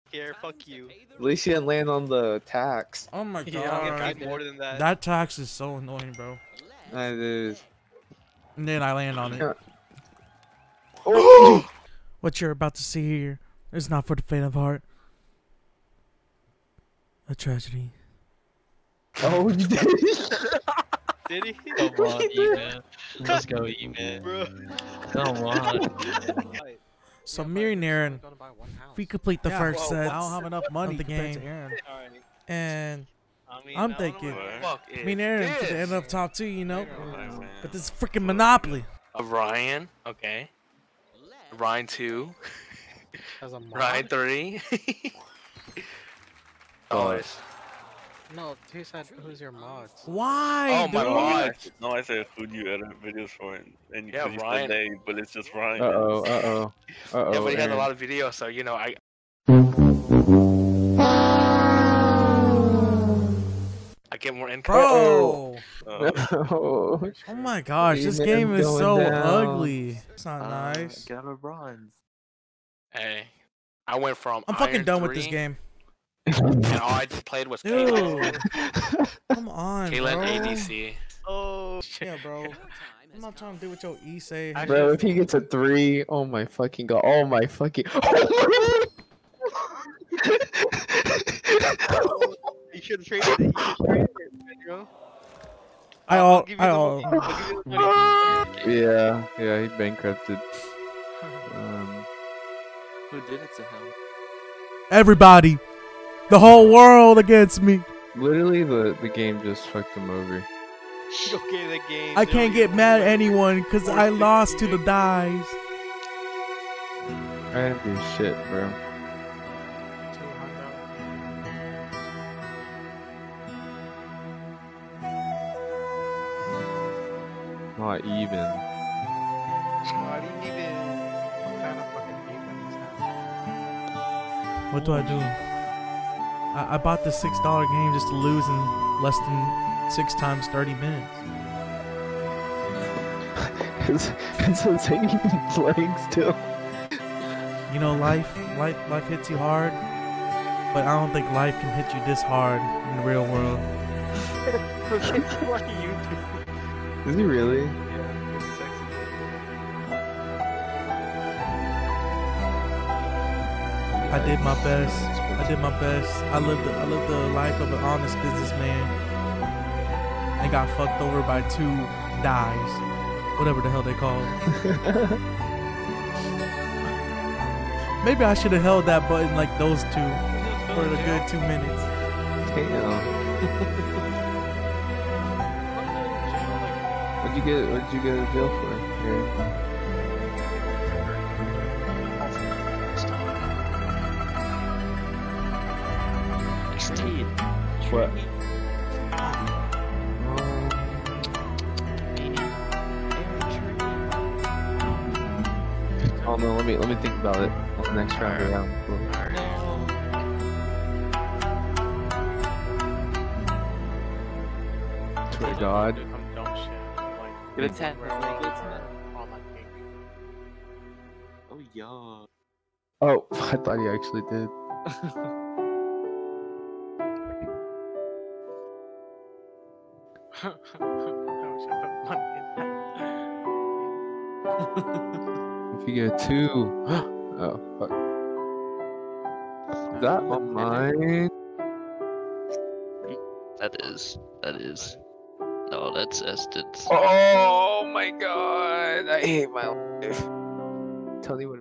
here. Fuck you. At least you didn't land on the tax. Oh my god. Yeah, I'm getting paid more than that. That tax is so annoying, bro. That is. And then I land on it. Yeah. What you're about to see here is not for the faint of heart. A tragedy. Oh, you did. Did he? Come on, E-Man. Let's go, E-Man. Bro. Come on. So me and Aaron, we complete the first well, set. I don't have enough money to game, Alright. and I mean, I'm I don't thinking, know. Fuck me and Aaron to the end of top 2, you know. But this is freaking Monopoly. Ryan, okay. Ryan 2. As a mod? Ryan 3. Always. No, he said who's your mods? Why? Oh my dude? god. No, I said who do you edit videos for, and Yeah, you Ryan. said they, but it's just Ryan. Uh-oh. Yeah, but he had a lot of videos, so you know I get more income. Bro. Oh. Oh my gosh, this E-Man game is going so down. ugly. It's not nice. Get out of bronze. Hey, I went from I'm fucking Iron done 3, with this game. and all I played was Dude. Caitlyn. Come on, Caitlyn bro. ADC. Oh, Yeah, bro. I'm not trying to do what your E say. Bro, if he gets a 3, oh my fucking god. Oh my fucking. you should have traded it. You should have traded it, bro. I'll give you the money. I'll give you the money. Yeah, he bankrupted. Who did it to him? Everybody. The whole world against me. Literally, the game just fucked him over. Okay, the game. I can't get mad at anyone because I lost to the dice. I didn't do shit, bro. Not even. Not even. What kind of fucking even is that? What do I do? I bought the $6 game just to lose in less than 6 times 30 minutes. It's insane you've been playing still. You know, life hits you hard, but I don't think life can hit you this hard in the real world. Is he really? I did my best. I lived the life of an honest businessman and got fucked over by 2 dies. Whatever the hell they call it. Maybe I should have held that button like those 2 for a good 2 minutes. Damn. What'd you go to jail for? Here. What? Oh no, let me think about it on the next round around. Swear to God. Get a 10. Oh yeah. Oh, I thought he actually did. If you get 2, oh fuck. Is that on mine? That is. No, that's Eston's. Oh my god, I hate my life. Tell me what.